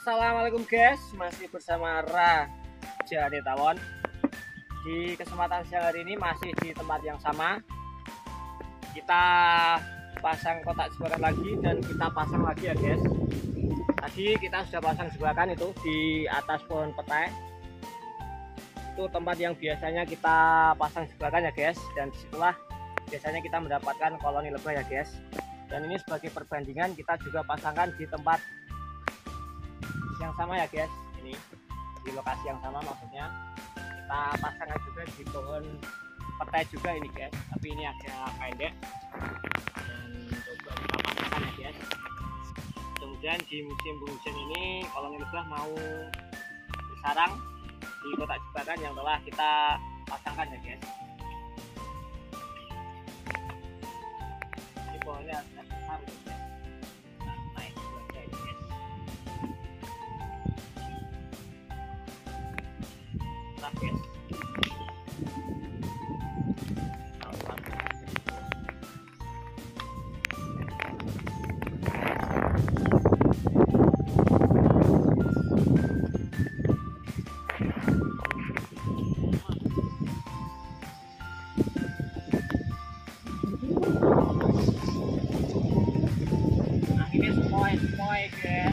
Assalamualaikum guys, masih bersama Raja Tawon. Di kesempatan siang hari ini masih di tempat yang sama. Kita pasang kotak jebakan lagi dan kita pasang lagi ya guys. Tadi kita sudah pasang jebakan itu di atas pohon petai. Itu tempat yang biasanya kita pasang jebakan ya guys. Dan disitulah biasanya kita mendapatkan koloni lebah ya guys. Dan ini sebagai perbandingan kita juga pasangkan di tempat yang sama ya guys, ini di lokasi yang sama, maksudnya kita pasangkan juga di pohon petai juga ini guys, tapi ini agak pendek dan coba kita pasangkan ya guys. Kemudian di musim penghujan ini koloni lebah mau bersarang di kotak jebakan yang telah kita pasangkan ya guys. Ini pohonnya agak besar ya guys. Guys. Nah, ini semua guys.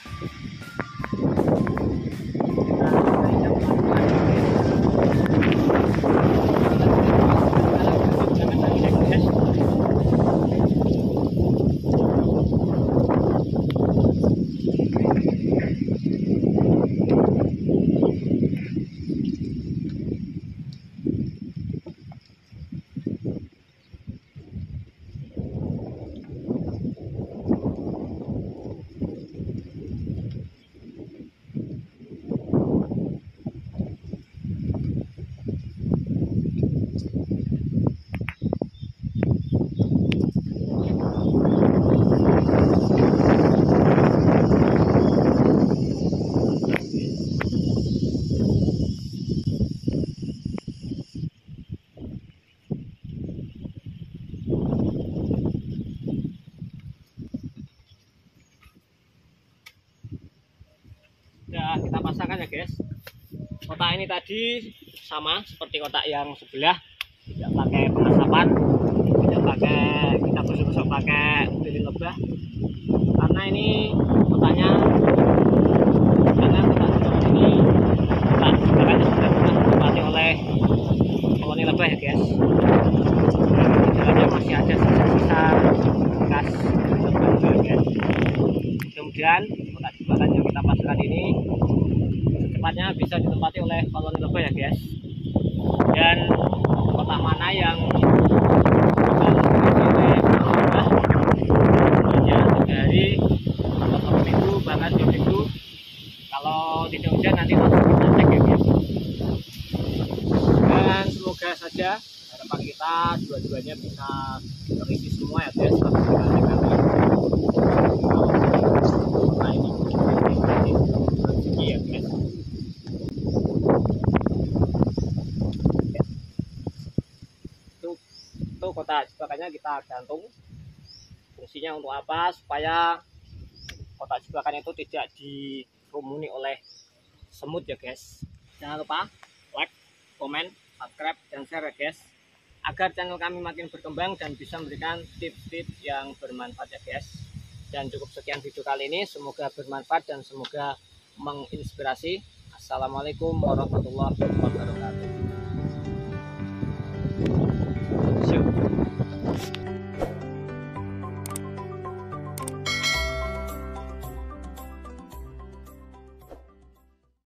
Udah kita pasangkan ya guys. Kotak ini tadi sama seperti kotak yang sebelah, tidak pakai pengasapan, tidak pakai kita gosok-gosok pakai lilin lebah, karena ini kotaknya, karena kotak jebakan ini kotak jebakan yang sudah pernah ditempati oleh koloni lebah ya guys. Di dalamnya masih ada sisa-sisa bekas lebah juga guys. Mudah-mudahan kotak jebakan yang kita pasangkan ini secepatnya bisa ditempati oleh koloni lebah ya guys. Dan kotak mana yang hanya 3 hari atau 1 minggu bahkan 2 minggu, kalau tidak hujan nanti langsung kita cek ya guys. Dan semoga saja harapan kita dua-duanya bisa terisi semua ya guys. Nah ini rezeki ya guys. Itu kotak jebakannya kita gantung. Fungsinya untuk apa? Supaya kotak jebakan itu tidak dikerumuni oleh semut ya guys. Jangan lupa like, komen, subscribe, dan share ya guys, agar channel kami makin berkembang dan bisa memberikan tips-tips yang bermanfaat ya guys. Dan cukup sekian video kali ini, semoga bermanfaat dan semoga menginspirasi. Assalamualaikum warahmatullahi wabarakatuh.